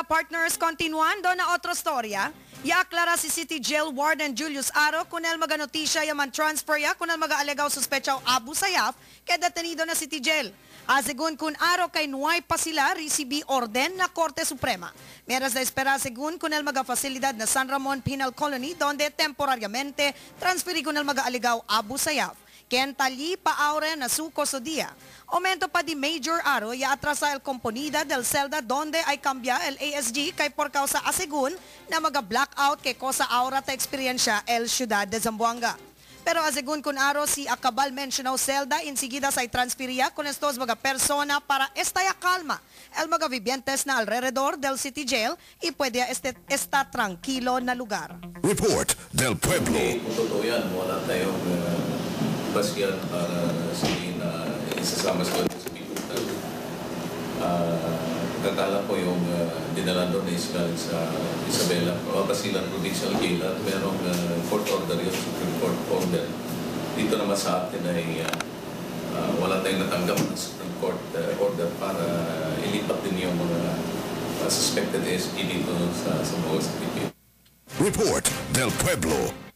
partners, continuando na otra storya, yaaklara si City Jail Warden Julius Aro kunel maganotisya yaman transfer ya kunel mag-aalegaw suspechaw Abu Sayyaf kay detenido na City Jail. Asegun kun Aro kay nuay pa sila recibi orden na Korte Suprema. Meras na espera segun kunel maga-fasilidad na San Ramon Penal Colony donde temporaryamente transferi kunel mag-aalegaw Abu Sayyaf. Ken tali pa aure na su custodia. Aumento pa di Major Aro ya atrasa el componida del celda donde ay cambia el ASG kay por causa asegun na maga-blackout kay cosa aura ta eksperyensya el Ciudad de Zamboanga. Pero asegun kun Aro si akabal mencionado celda inseguida sa transferia con estos mga persona para estaya calma el mga vivientes na alrededor del City Jail y puede esta tranquilo na lugar. Report del Pueblo. Totoo yan, wala tayong basyan para sabihin na isasama sa liputan. Pagkakala ko yung dinala doon na galing sa Isabela, Basilan Provincial Jail at merong court order yun, Supreme Court order. Dito naman sa atin ay wala tayong natanggap ng Supreme Court order para ilipat din yung mga suspected SG dito sa mga Pilipinas. Report del Pueblo.